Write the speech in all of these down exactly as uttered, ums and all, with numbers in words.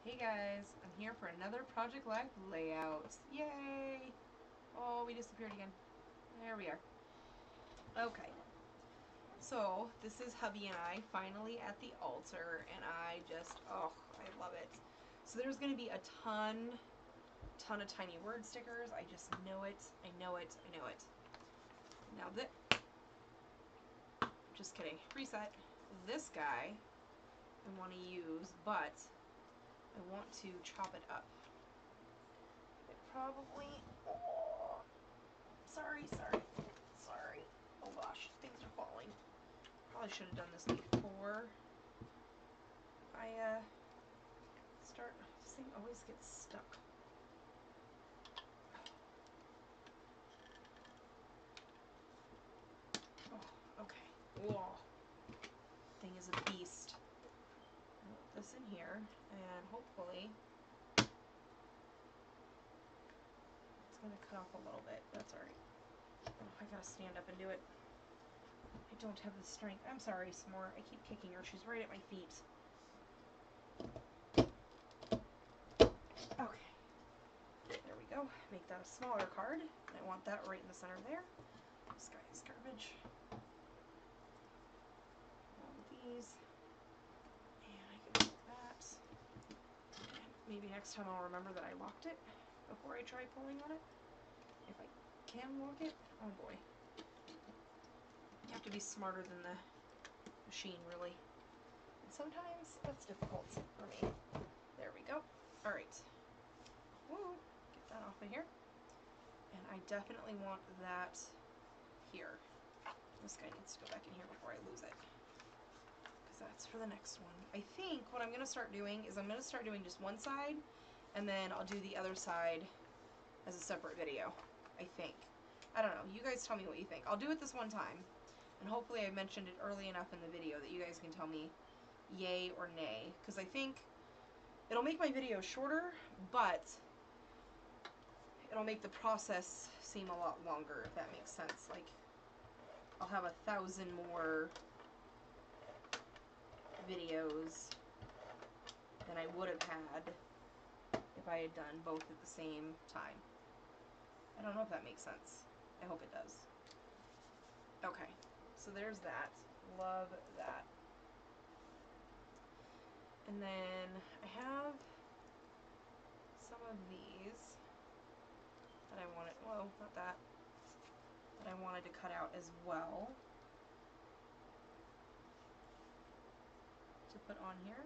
Hey guys, I'm here for another Project Life layout. Yay! Oh, we disappeared again. There we are. Okay. So, this is hubby and I finally at the altar, and I just, oh, I love it. So there's going to be a ton, ton of tiny word stickers. I just know it. I know it. I know it. Now that, just kidding. Reset. This guy I want to use, but I want to chop it up. It probably, oh, sorry, sorry, sorry. Oh gosh, things are falling. Probably should have done this before I uh, start. This thing always gets stuck. Oh, okay. Whoa. Thing is a beast. I'll put this in here, and hopefully it's going to cut off a little bit. That's alright. Oh, I gotta stand up and do it. I don't have the strength. I'm sorry, S'more. I keep kicking her. She's right at my feet. Okay. There we go. Make that a smaller card. I want that right in the center there. This guy is garbage. All of these. And I can make that. And maybe next time I'll remember that I locked it before I try pulling on it. If I can lock it. Oh boy. You have to be smarter than the machine, really. And sometimes that's difficult for me. There we go. Alright. Woo! Get that off of here. And I definitely want that here. This guy needs to go back in here before I lose it. Because that's for the next one. I think what I'm going to start doing is I'm going to start doing just one side, and then I'll do the other side as a separate video. I think. I don't know. You guys tell me what you think. I'll do it this one time. And hopefully I mentioned it early enough in the video that you guys can tell me yay or nay. Because I think it'll make my video shorter, but it'll make the process seem a lot longer, if that makes sense. Like, I'll have a thousand more videos than I would have had if I had done both at the same time. I don't know if that makes sense. I hope it does. Okay, so there's that. Love that. And then I have some of these that I wanted, whoa, not that, that I wanted to cut out as well to put on here.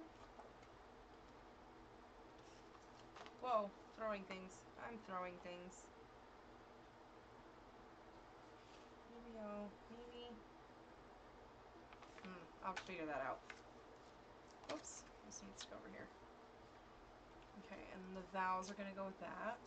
Whoa, throwing things. I'm throwing things. Maybe I'll, maybe, hmm, I'll figure that out. Oops, this needs to go over here. Okay, and the vowels are going to go with that.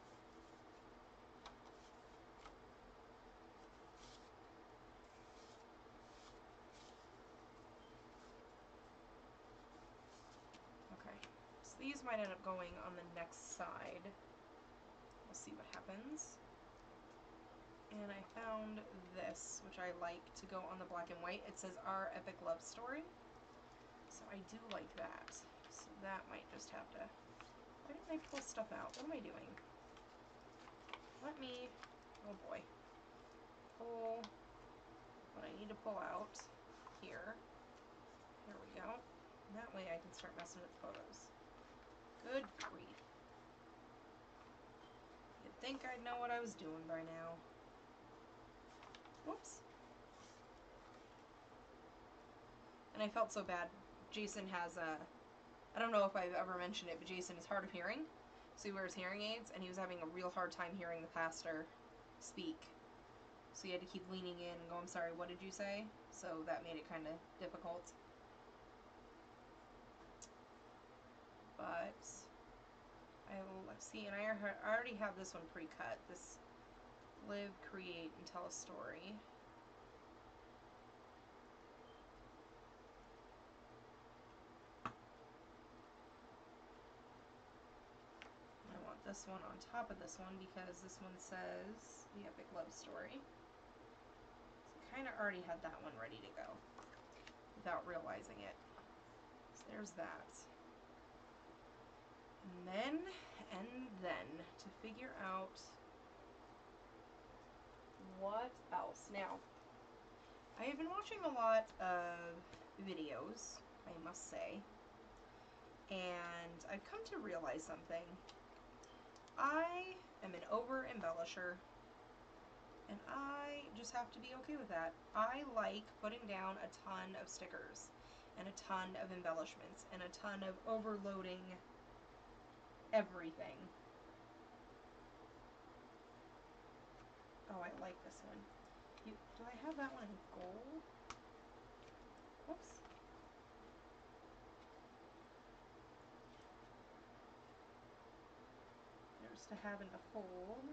Okay, so these might end up going on the next side. We'll see what happens. And I found this, which I like to go on the black and white. It says Our Epic Love Story. So I do like that. So that might just have to... Why didn't I pull stuff out? What am I doing? Let me... Oh boy. Pull what I need to pull out here. Here we go. And that way I can start messing with photos. Good grief. You'd think I'd know what I was doing by now. Whoops. And I felt so bad. Jason has a... I don't know if I've ever mentioned it, but Jason is hard of hearing. So he wears hearing aids, and he was having a real hard time hearing the pastor speak. So he had to keep leaning in and go, I'm sorry, what did you say? So that made it kind of difficult. But I will, let's see, and I already have this one pre-cut. This Live, Create, and Tell a Story. I want this one on top of this one because this one says The Epic Love Story. So I kind of already had that one ready to go without realizing it. So there's that. And then, and then, to figure out what else. Now, I have been watching a lot of videos, I must say, and I've come to realize something. I am an over embellisher, and I just have to be okay with that. I like putting down a ton of stickers, and a ton of embellishments, and a ton of overloading everything. Oh, I like this one. You, do I have that one in gold? Whoops. There's to have and to hold.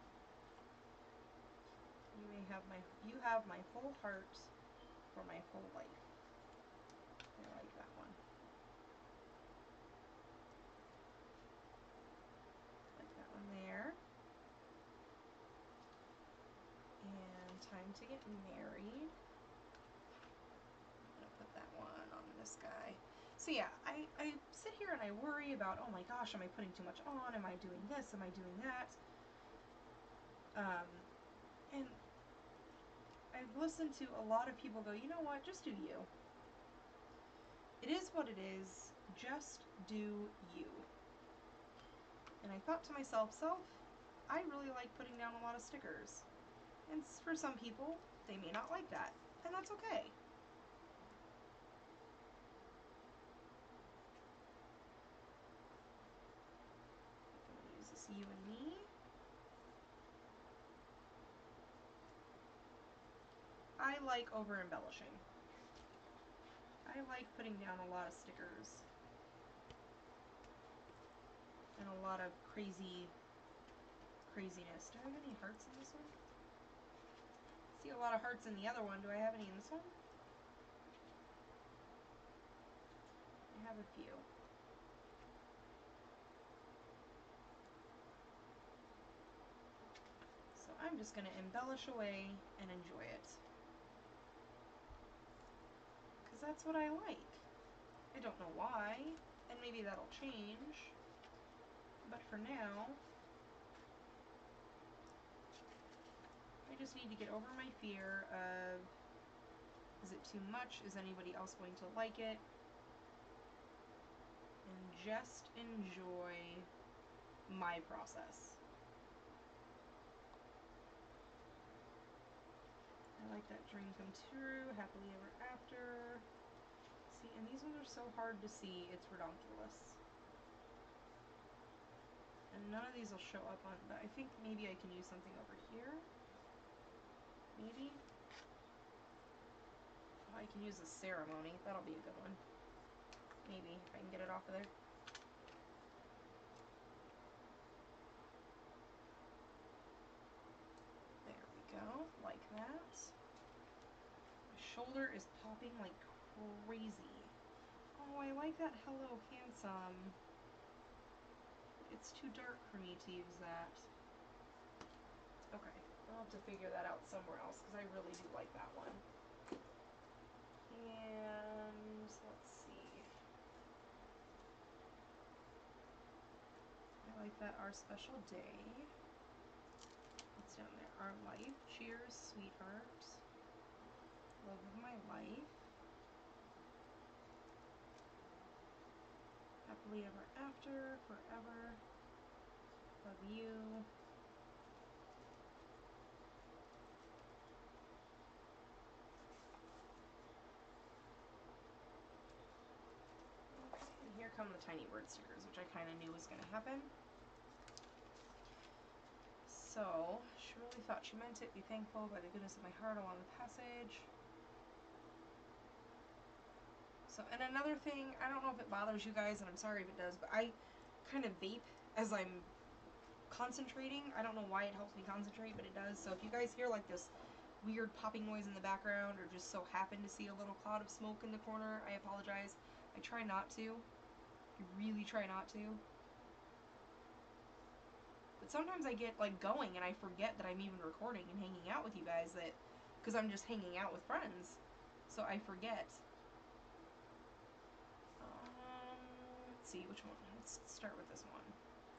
You may have my, you have my whole heart for my whole life. I like that one. Like that one there. And time to get married. I'm gonna put that one on this guy. So yeah, I, I sit here and I worry about, oh my gosh, am I putting too much on? Am I doing this? Am I doing that? Um, and I've listened to a lot of people go, you know what, just do you. It is what it is, just do you. And I thought to myself, self, I really like putting down a lot of stickers. And for some people, they may not like that, and that's okay. I'm going to use this you and me. I like over embellishing. I like putting down a lot of stickers. And a lot of crazy craziness. Do I have any hearts in this one? See a lot of hearts in the other one. Do I have any in this one? I have a few. So I'm just going to embellish away and enjoy it. Because that's what I like. I don't know why, and maybe that'll change. But for now, I just need to get over my fear of, is it too much? Is anybody else going to like it? And just enjoy my process. I like that dream come true, happily ever after. See, and these ones are so hard to see, it's redonkulous. And none of these will show up on, but I think maybe I can use something over here. Maybe. Oh, I can use a ceremony, that'll be a good one. Maybe, if I can get it off of there. There we go, like that. My shoulder is popping like crazy. Oh, I like that Hello Handsome. It's too dark for me to use that. Okay, I'll have to figure that out somewhere else because I really do like that one. And let's see. I like that Our Special Day. What's down there? Our Life. Cheers, sweetheart. Love of my life. Happily ever after, forever. Love you. Okay, and here come the tiny word stickers, which I kind of knew was going to happen. So, she really thought she meant it. Be thankful by the goodness of my heart along the passage. So, and another thing, I don't know if it bothers you guys, and I'm sorry if it does, but I kind of vape as I'm concentrating. I don't know why it helps me concentrate, but it does. So if you guys hear like this weird popping noise in the background, or just so happen to see a little cloud of smoke in the corner, I apologize. I try not to. I really try not to. But sometimes I get like going and I forget that I'm even recording and hanging out with you guys, that because I'm just hanging out with friends. So I forget. Um, let's Let's see, which one? Let's start with this one.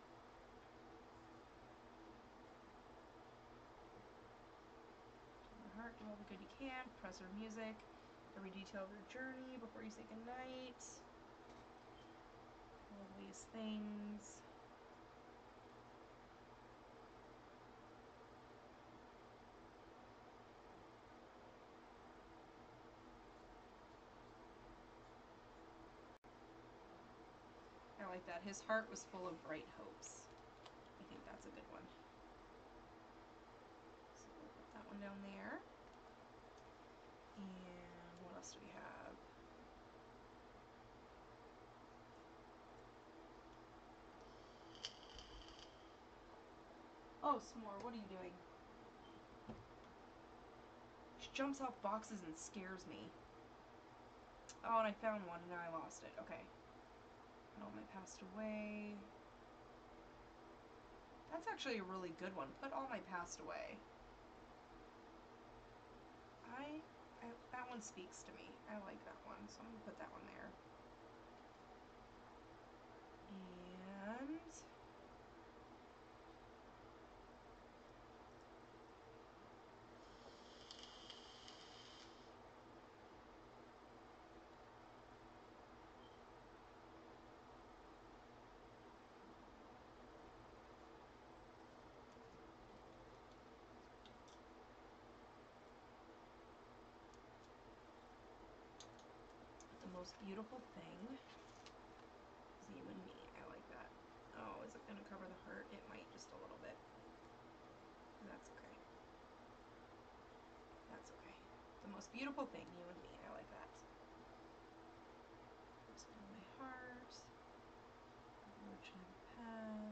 To my heart, do all the good you can. Press her music. Every detail of your journey before you say goodnight. Loveliest things. I like that. His heart was full of bright hopes. I think that's a good one. So we'll put that one down there. And what else do we have? Oh, S'more, what are you doing? She jumps off boxes and scares me. Oh, and I found one and now I lost it. Okay. And all my passed away. That's actually a really good one. Put all my passed away. I, I that one speaks to me. I like that one, so I'm gonna put that one there. And the most beautiful thing is you and me. I like that. Oh, is it gonna cover the heart? It might, just a little bit. That's okay. That's okay. The most beautiful thing, you and me. I like that. Just on my heart. Virgin path.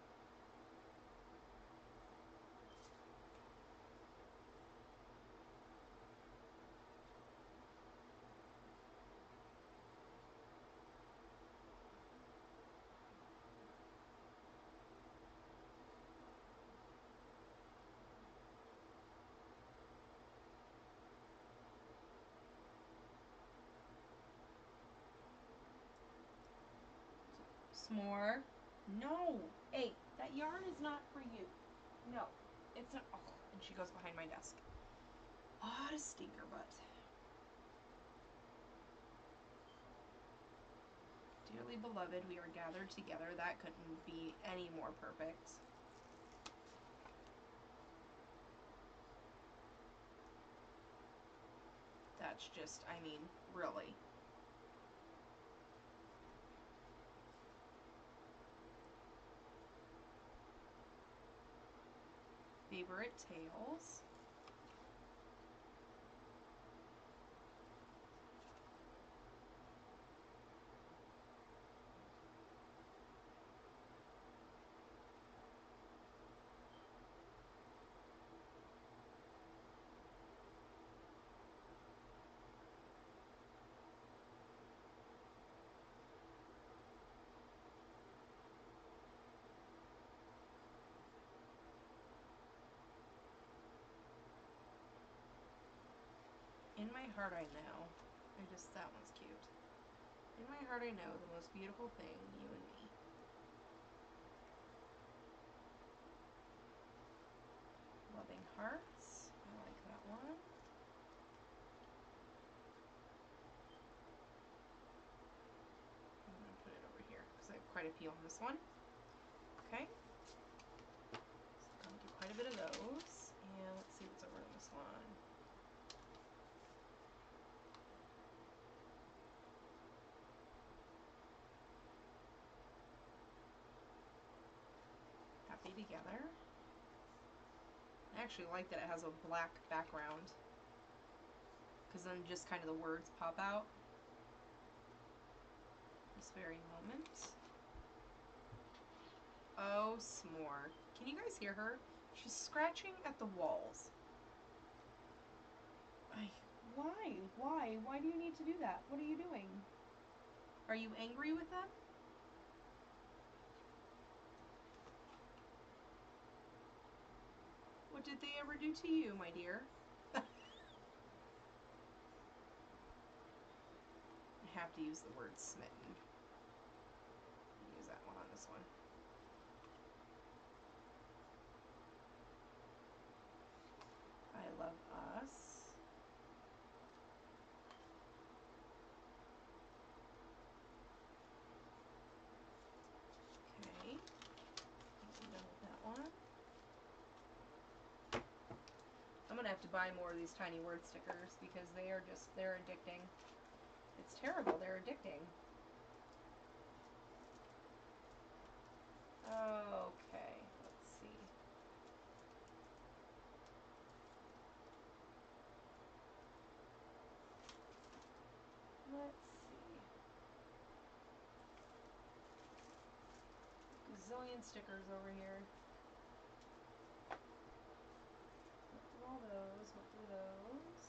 S'more. No! Hey, that yarn is not for you. No. It's not. Oh, and she goes behind my desk. What a stinker butt. Dearly beloved, we are gathered together. That couldn't be any more perfect. That's just, I mean, really. Favorite tales. In my heart I know. I just, that one's cute. In my heart I know the most beautiful thing, you and me. Loving hearts. I like that one. I'm going to put it over here because I have quite a few on this one. Okay. So I'm going to do quite a bit of those. And let's see what's over on this one. Happy together. I actually like that it has a black background, because then just kind of the words pop out. This very moment. Oh, S'more. Can you guys hear her? She's scratching at the walls. I, why? Why? Why do you need to do that? What are you doing? Are you angry with them? What did they ever do to you, my dear? I have to use the word smitten. to buy more of these tiny word stickers because they are just, they're addicting. It's terrible, they're addicting. Okay, let's see. Let's see. Gazillion stickers over here. Went through all those, went through those.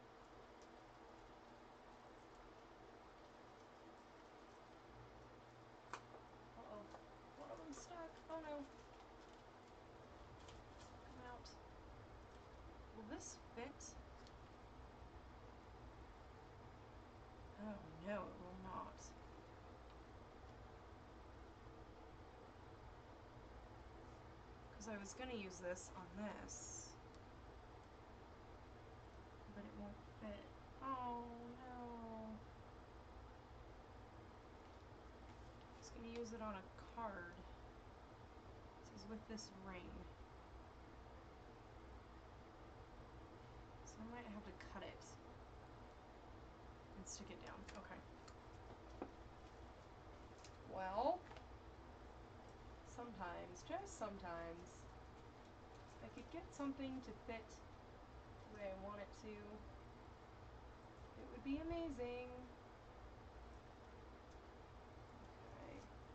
Uh-oh. One of them stuck. Oh no. Come out. Will this fit? Oh no, it will not. Because I was going to use this on this, but it won't fit. Oh no. I was going to use it on a card. This is with this ring. So I might have to cut it and stick it down. Okay. Well, sometimes, just sometimes, if I could get something to fit the way I want it to, it would be amazing. Okay.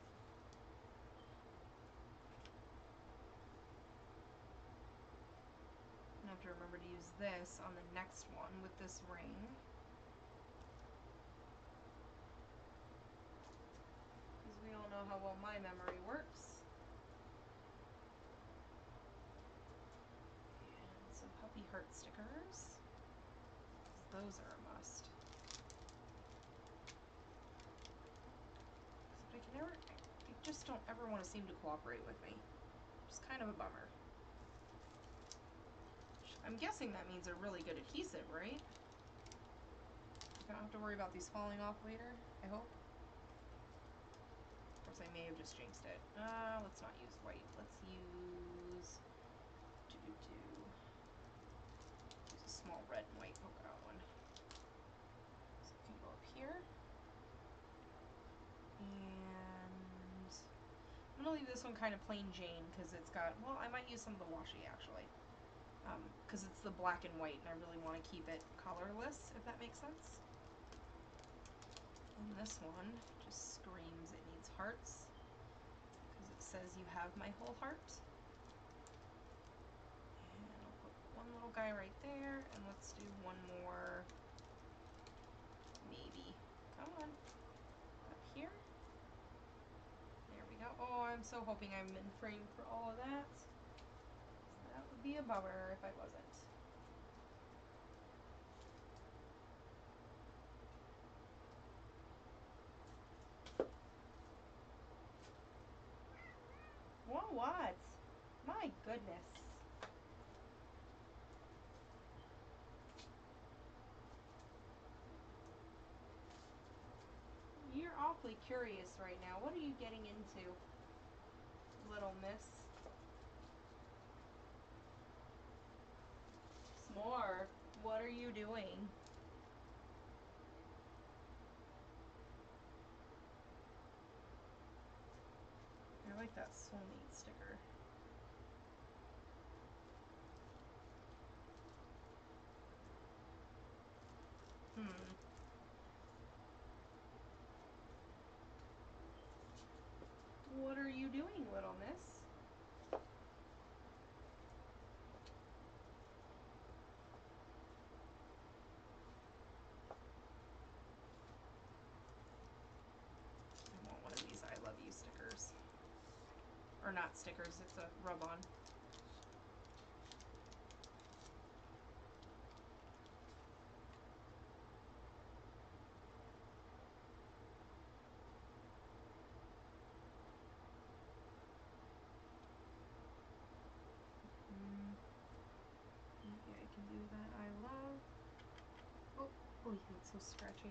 I have to remember to use this on the next one with this ring. Because we all know how well my memory works. And some puppy heart stickers. Those are a must. But I can never, I just don't ever want to seem to cooperate with me. It's kind of a bummer. I'm guessing that means a really good adhesive, right? I don't have to worry about these falling off later, I hope. Of course, I may have just jinxed it. Uh, let's not use white. Let's use... Do, do, do. Use a small red and white polka dot one. So it can go up here. And I'm going to leave this one kind of plain Jane because it's got... Well, I might use some of the washi, actually. Because um, it's the black and white, and I really want to keep it colorless, if that makes sense. And this one just screams it needs hearts, because it says you have my whole heart. And I'll put one little guy right there, and let's do one more, maybe. Come on. Up here. There we go. Oh, I'm so hoping I'm in frame for all of that. That would be a bummer if I wasn't. Well, what? My goodness. You're awfully curious right now. What are you getting into, little miss? S'more, what are you doing? I like that soulmate sticker. Hmm. What are you doing, little miss? I want one of these I love you stickers. Or not stickers, it's a rub-on. Maybe I can do that I love. Oh, oh, it's so scratchy.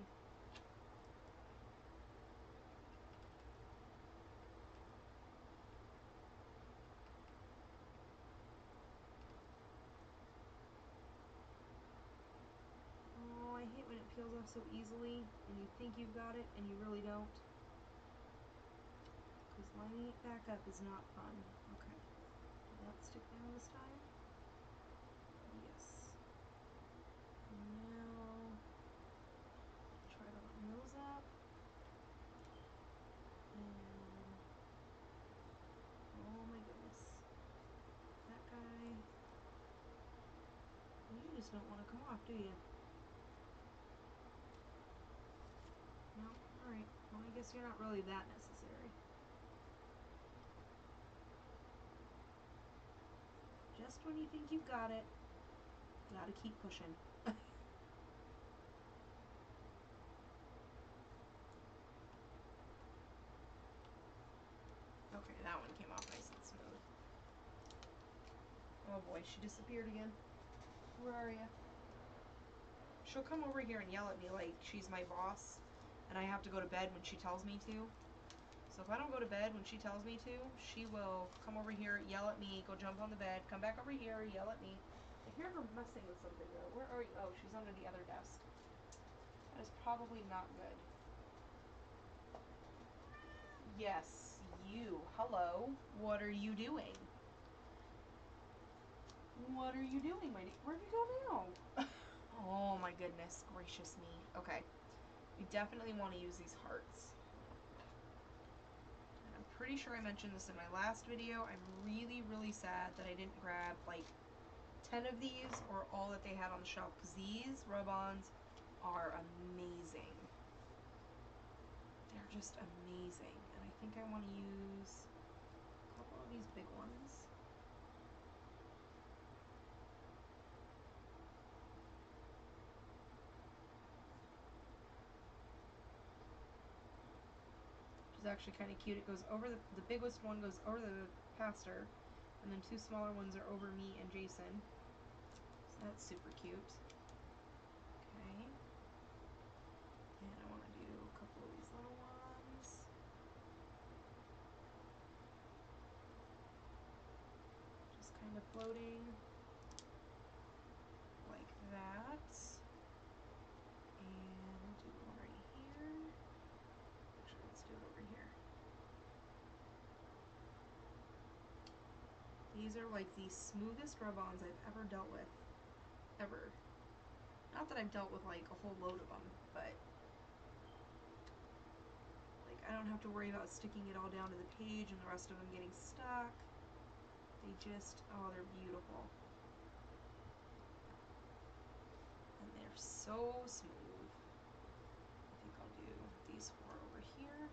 off so easily, and you think you've got it, and you really don't. Because lining it back up is not fun. Okay. Did that stick down this time? Yes. Now, try to line those up. And, oh my goodness. That guy, you just don't want to come off, do you? No? Alright. Well, I guess you're not really that necessary. Just when you think you've got it, you gotta keep pushing. Okay, that one came off nice and smooth. Oh boy, she disappeared again. Where are you? She'll come over here and yell at me like she's my boss, and I have to go to bed when she tells me to. So if I don't go to bed when she tells me to, she will come over here, yell at me, go jump on the bed, come back over here, yell at me. I hear her messing with something though. Where are you? Oh, she's under the other desk. That is probably not good. Yes, you. Hello. What are you doing? What are you doing, my dear? Where'd you go now? Oh my goodness gracious me. Okay. We definitely want to use these hearts. And I'm pretty sure I mentioned this in my last video. I'm really, really sad that I didn't grab like ten of these or all that they had on the shelf, because these rub-ons are amazing. They're just amazing. And I think I want to use a couple of these big ones. Which is actually kind of cute. It goes over the, the biggest one goes over the pastor, and then two smaller ones are over me and Jason. So that's super cute. Okay. And I want to do a couple of these little ones. Just kind of floating like that. And we'll do one right here. Actually, let's do it over here. These are like the smoothest rub-ons I've ever dealt with. Ever. Not that I've dealt with like a whole load of them, but like I don't have to worry about sticking it all down to the page and the rest of them getting stuck. They just, oh, they're beautiful. And they're so smooth. I think I'll do these four over here.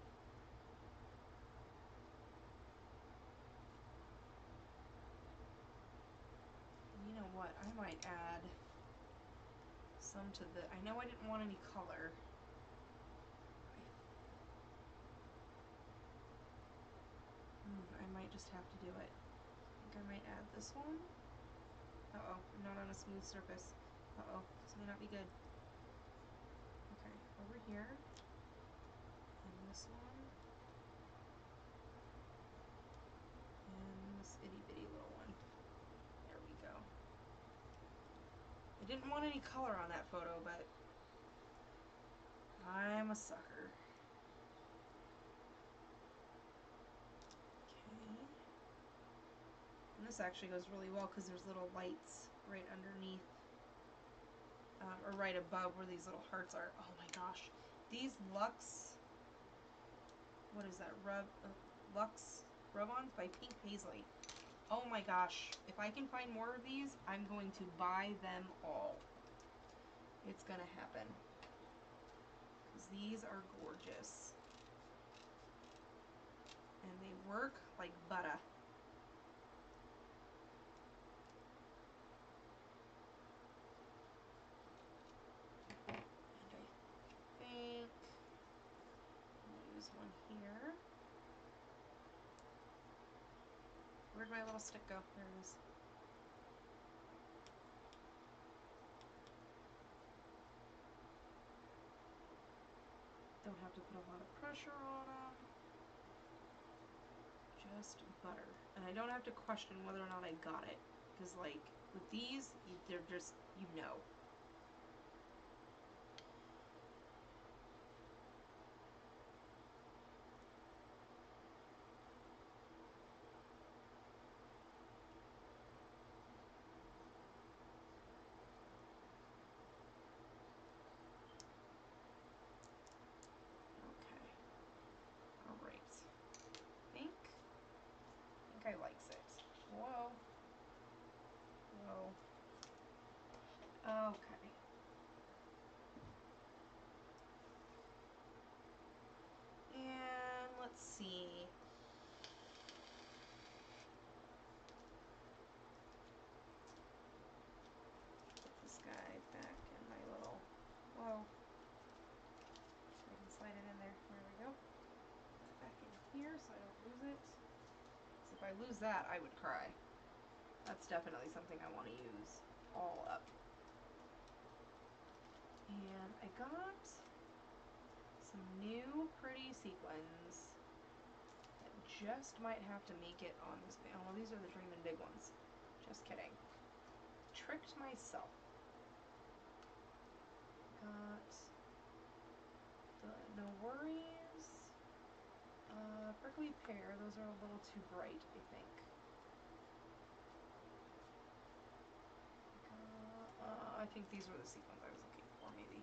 And you know what? I might add some to the, I know I didn't want any color. Hmm, I might just have to do it. I think I might add this one. Uh-oh, I'm not on a smooth surface. Uh-oh, this may not be good. Okay, over here. And this one. And this itty-bitty little one. There we go. I didn't want any color on that photo, but I'm a sucker. Okay. And this actually goes really well because there's little lights right underneath, um, or right above where these little hearts are. Oh my gosh. These Luxe, what is that, Rub, uh, Luxe Rub-Ons by Pink Paisley. Oh my gosh. If I can find more of these, I'm going to buy them all. It's gonna happen. Because these are gorgeous. And they work like butter. And I think I'll use one here. Where'd my little stick go? There it is. Don't have to put a lot of pressure on them. Just butter. And I don't have to question whether or not I got it. Because, like, with these, you, they're just, you know. If I lose that, I would cry. That's definitely something I want to use all up. And I got some new pretty sequins that just might have to make it on this. Oh, these are the Dreamin' Big ones. Just kidding. Tricked myself. Got the No Worries. Uh, Prickly Pear. Those are a little too bright, I think. Uh, uh, I think these were the sequins I was looking for, maybe.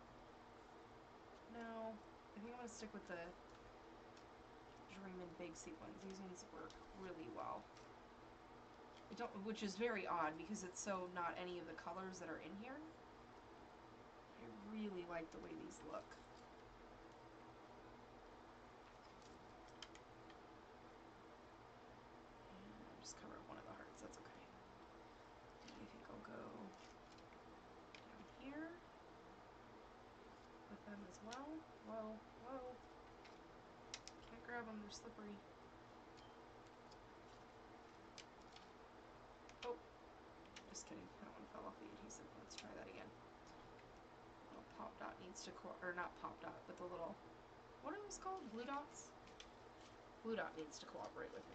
No, I think I'm going to stick with the Dreamin' Big sequins. These ones work really well. I don't, which is very odd because it's so not any of the colors that are in here. I really like the way these look. And I'll just cover up one of the hearts, that's okay. And I think I'll go down here with them as well. Whoa, whoa. Can't grab them, they're slippery. Oh, just kidding, that one fell off the adhesive. Let's try that again. Little pop dot needs to, co or not pop dot, but the little, what are those called? Blue dots? Blue dot needs to cooperate with me.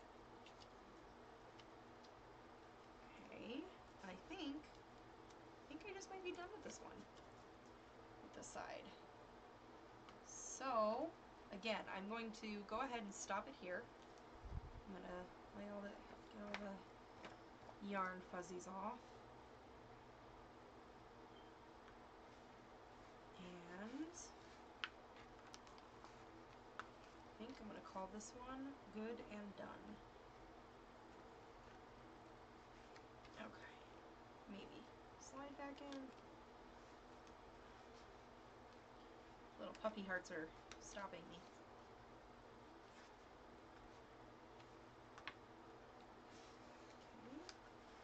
Okay, and I think, I think I just might be done with this one, with this side. So, again, I'm going to go ahead and stop it here. I'm gonna lay all the, get all the yarn fuzzies off. And I think I'm gonna call this one good and done. Okay, maybe. Slide back in. Little puppy hearts are stopping me. Okay.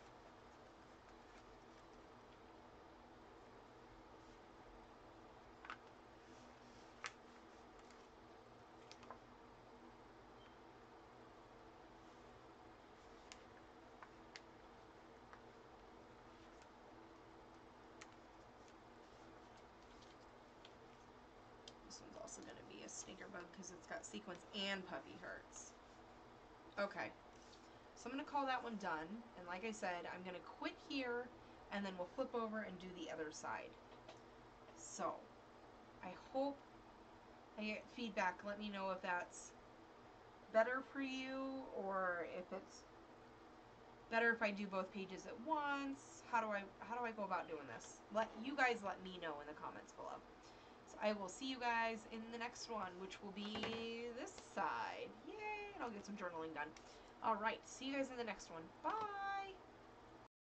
This one's also going to be a stinker bug because it's got sequins and puppy hearts. Okay, so I'm going to call that one done, and like I said, I'm going to quit here, and then we'll flip over and do the other side. So, I hope I get feedback. Let me know if that's better for you, or if it's better if I do both pages at once. How do I, how do I go about doing this? Let you guys let me know in the comments below. So I will see you guys in the next one, which will be this side. Yay! And I'll get some journaling done. Alright, see you guys in the next one. Bye!